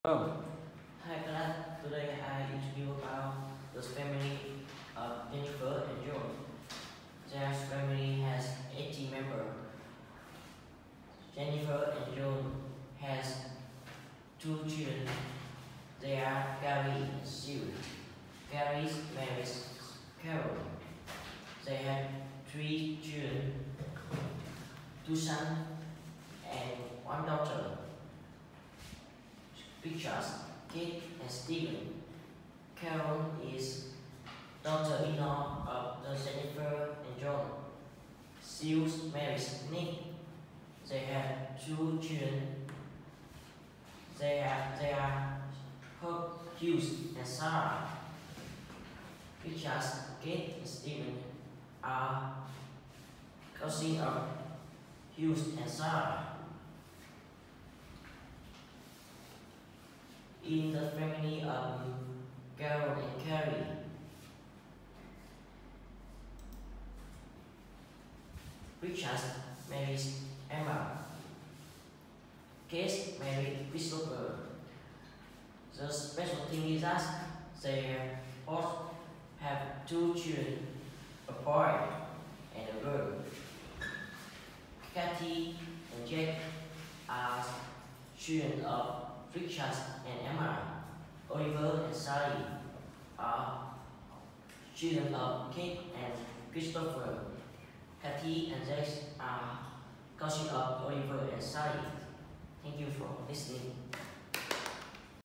Oh, Hi class, today I introduce about the family of Jennifer and John. Their family has 80 members. Jennifer and John has two children. They are Gary and Sue. Gary marries Carol. They have three children, two sons and one daughter. Pictures, Kate and Stephen. Carol is daughter-in-law of the Jennifer and John. Sue marries Nick. They have two children. They are Hughes and Sarah. Pictures, Kate and Stephen are cousins of Hughes and Sarah. In the family of Carol and Carrie, Richard marries Emma. Kate married Christopher. The special thing is that they both have two children, a boy and a girl. Kathy and Jack are children of Richard and Emma. Oliver and Sally are children of Kate and Christopher. Kathy and Jack are cousins of Oliver and Sally. Thank you for listening.